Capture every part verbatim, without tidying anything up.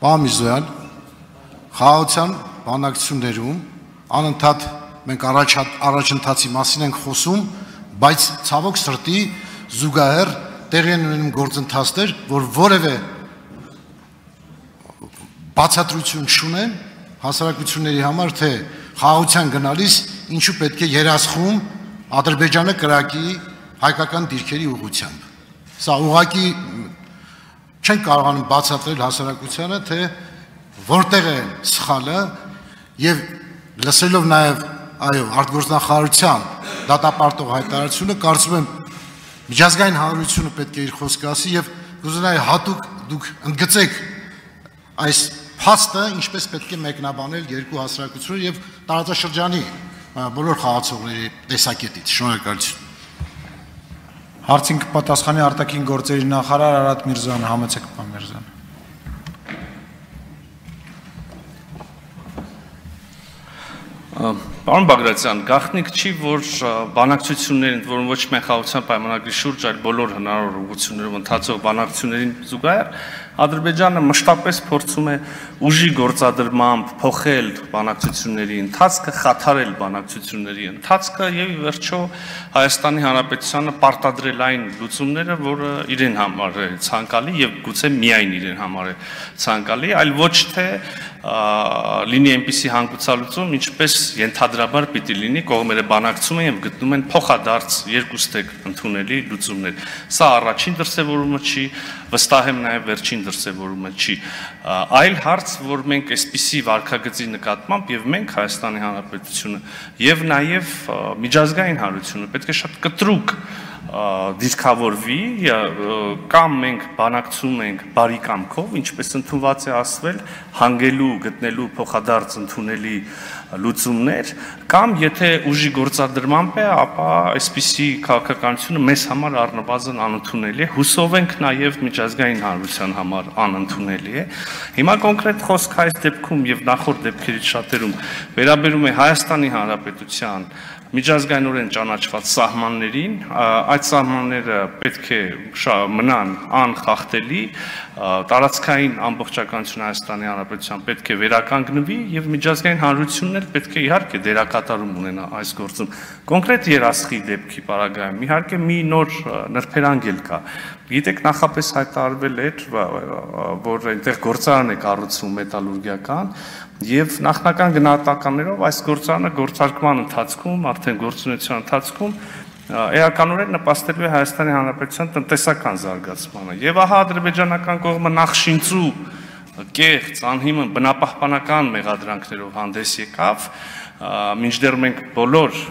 Պարոն Միրզոյան, խաղաղության բանակցություններում անընդհատ մենք առաջընթացի մասին ենք խոսում, բայց ցավոք սրտի զուգահեռ տեղի են ունենում գործընթացներ, որ որևէ բացատրություն չունեն հասարակությունների համար, թե խաղաղության գնալիս ինչու պետք է երասխում Ադրբեջանը կրակի հայկական դիրքերի ուղղությամբ։ Սա ուղղակի չեն կարողանում բացատրել հասարակությանը, թե որտեղ է սխալը, եւ լսելով նաեւ այո արտգործնախարարության դատապարտող հայտարարությունը, կարծում եմ միջազգային հանրությունը պետք է իր խոսքը ասի եւ կուզենայի հատուկ դուք ընդգծեք այս փաստը, ինչպես պետք է մեկնաբանել երկու հասարակությունները եւ տարածաշրջանի բոլոր խաղացողների տեսակետից։ Շնորհակալություն։ Հարցին կպատասխանի արտաքին գործերի նախարար Արարատ Միրզոյանը, համեցեք պարոն Միրզոյան։ Պարոն Բագրատյան, գաղտնիք չի, որ բանակցություններին, որոնք ոչ միայն խաղաղության պայմանագրի շուրջ, այլ բոլոր հնարավոր ուղղություններով ընթացող բանակցություններին զուգահեռ Ադրբեջանը մշտապես փորձում է ուժի գործադրմամբ փոխել բանակցությունների ընթացքը, խաթարել բանակցությունների ընթացքը եւ ի վերջո Հայաստանի Հանրապետությանը պարտադրել այն լուծումները, որը իրեն համար է ցանկալի եւ գուցե միայն իրեն համար է ցանկալի, այլ ոչ թե լինի այնպիսի հանգուցալուծում, ինչպես ենթադրաբար պիտի լինի, կողմերը բանակցում են եւ գտնում են փոխադարձ երկուստեք ընդունելի լուծումներ։ Սա առաջին դրսևորումը չի, վստահ եմ նաեւ վերջին դրսևորումը չի, այլ հարց, որ մենք այսպիսի վարքագծի նկատմամբ եւ մենք Հայաստանի Հանրապետությունը եւ նաեւ միջազգային հանրությունը պետք է շատ կտրուկ դիրքավորվի, կամ մենք բանակցում ենք բարի կամքով, ինչպես ընդունված է ասվել, հանգելու, գտնելու փոխադարձ ընդունելի լուծումներ, կամ եթե ուժի գործադրմամբ է, ապա այսպիսի քաղաքականությունը մեզ համար առնվազն անընդունելի է, հուսով ենք նաև միջազգային հանրության համար անընդունելի է։ Հիմա կոնկրետ խոսք այս դեպքում եւ նախորդ դեպքերից շատերում վերաբերում է Հայաստանի Հանրապետության միջազգայինորեն ճանաչված սահմաններին, այդ սահմանները պետք է մնան անխախտելի, տարածքային ամբողջականությունը Հայաստանի Հանրապետության պետք է վերականգնվի եւ միջազգային հանրությունն էլ պետք է իհարկե դերակատարում ունենա այս գործում։ Կոնկրետ երասխի դեպքի պարագայում իհարկե մի նոր նրբերանգ էլ կա։ Գիտեք, նախապես հայտարարվել էր, որ այնտեղ գործարան է կառուցվում մետալուրգիական եւ նախնական գնահատականներով այս գործարանը գործարկման ընթացքում, արդեն գործունեության ընթացքում էականորեն նպաստելու է Հայաստանի Հանրապետության տնտեսական զարգացմանը։ Եվ ահա ադրբեջանական կողմը նախշինծու կեղծ, անհիմն բնապահպանական մեղադրանքներով հանդես եկավ, մինչդեռ մենք բոլոր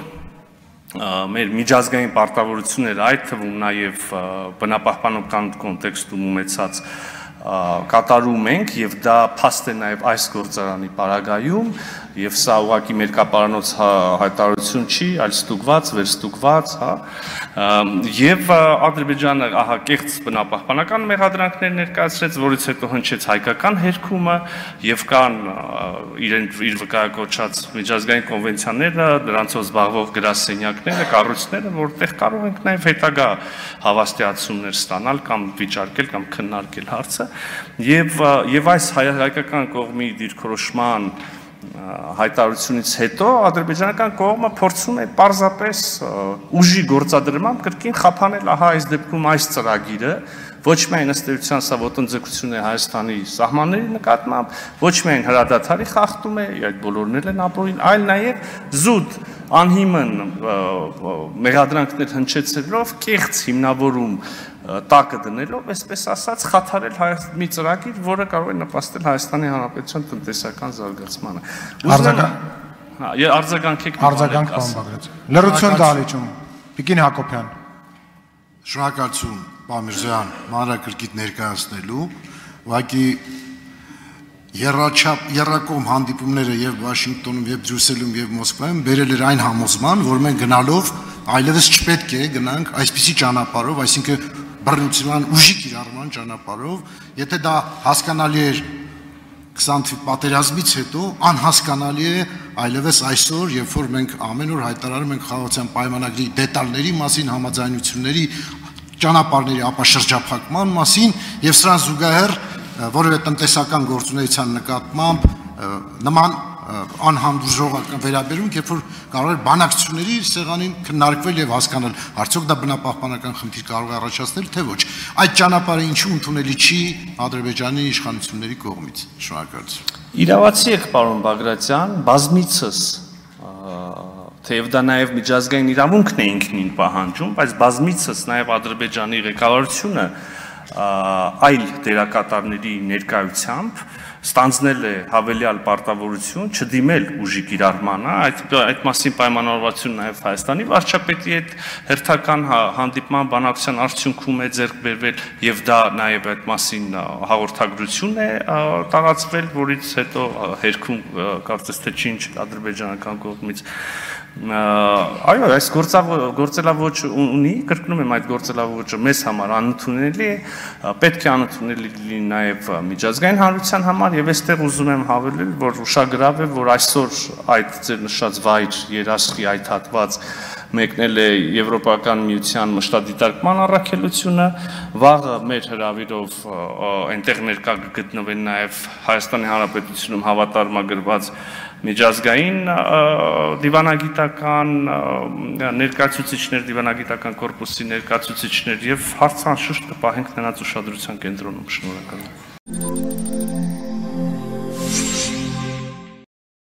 մեր միջազգային պարտավորությունները, այդ թվում նաև բնապահպանական կոնտեքստում ունեցած կատարում ենք եւ դա փաստ է նաեւ այս գործարանի պարագայում եւ սա ուղղակի մերկապարանոց հայտարարություն չի, այլ ստուգված, վերստուգված, հա, եւ Ադրբեջանը ահա կեղծ բնապահպանական մեղադրանքներ ներկայացրեց, որից հետո հնչեց հայկական հերքումը եւ կան իրեն իր վկայակոչած միջազգային կոնվենցիաները, դրանցով զբաղվող գրասենյակները, կառույցները, որտեղ կարող ենք նաեւ հետագա հավաստիացումներ ստանալ կամ վիճարկել կամ քննարկել հարցը եւ եւ այս հայկական կողմի դիրքորոշման հայտարարությունից հետո ադրբեջանական կողմը փորձում է պարզապես ուժի գործադրմամբ կրկին խափանել ահա այս դեպքում այս ծրագիրը, ոչ միայն ըստ էության սա ոտնձգություն է Հայաստանի սահմանների նկատմամբ, ոչ միայն հրադադարի խախտում է, այդ բոլորն էլ են ապօրին, այլ նաև զուտ անհիմն մեղադրանքներ հնչեցնելով, կեղծ հիմնավորում տակը դնելով, այսպես ասած, խաթարել մի ծրագիր, որը կարող է նպաստել Հայաստանի Հանրապետության տնտեսական զարգացմանը։ Արձագանքեք։ Արձագանք, պարոն Բագրատյան։ Լռություն դահլիճում։ Տիկին Հակոբյան։ Շնորհակալություն, պարոն Միրզոյան, մանրակրկիտ ներկայացնելու, ուղղակի Եռաչափ եռակողմ հանդիպումները եւ Վաշինգտոնում, եւ Բրյուսելում, եւ Մոսկվայում բերել էր այն համոզման, որ մենք գնալով այլևս չպետք է գնանք այսպիսի ճանապարհով, այսինքն բռնության ուժի կիրառման ճանապարհով, եթե դա հասկանալի էր քսան թվականի պատերազմից հետո, անհասկանալի է այլևս այսօր, երբ որ մենք ամեն օր հայտարարում ենք խաղաղության պայմանագրի դետալների մասին, համաձայնությունների, ճանապարհների ապաշրջափակման մասին եւ սրան զուգահեռ որևէ տնտեսական գործունեության նկատմամբ նման անհանդուրժողական վերաբերում, երբ որ կարող էր բանակցությունների սեղանին քննարկվել եւ հասկանալ, արդյոք դա բնապահպանական խնդիր կարող է առաջացնել, թե ոչ։ Այդ ճանապարհը ինչու ընդունելի չի Ադրբեջանի իշխանությունների կողմից։ Շնորհակալություն։ Իրավացի եք, պարոն Բագրատյան, բազմիցս թեև դա նաև միջազգային իրավունքն է ինքնին պահանջում, բայց բազմիցս նաև Ադրբեջանի ղեկավարությունը այլ դերակատարների ներկայությամբ ստանձնել է հավելյալ պարտավորություն չդիմել ուժի կիրառմանը, այդ այդ մասին պայմանավորվածություն նաև Հայաստանի վարչապետի հետ հերթական հանդիպման բանակցության արդյունքում է ձեռք բերվել եւ դա նաև այդ մասին հաղորդագրություն է տարածվել, որից հետո հերքում կարծես թե չի ադրբեջանական կողմից այո, այս գործելավոճը ունի, կրկնում եմ, այդ գործելավոճը մեզ համար անընդունելի է, պետք է անընդունելի լինի նաև միջազգային հանրության համար եւ այստեղ ուզում եմ հավելել, որ ուշագրավ է, որ այսօր այդ ձեր նշած վայր երաշխի այդ հատված մեկնել է Եվրոպական միության մշտադիտարկման առաքելությունը, վաղը մեր հրավիրով այնտեղ ներկա գտնվել նաև Հայաստանի Հանրապետությունում հավատարմագրված միջազգային դիվանագիտական ներկայացուցիչներ, դիվանագիտական կորպուսի ներկայացուցիչներ եւ հարցանշուշտ կպահենք նրանց ուշադրության կենտրոնում։ Շնորհակալ եմ։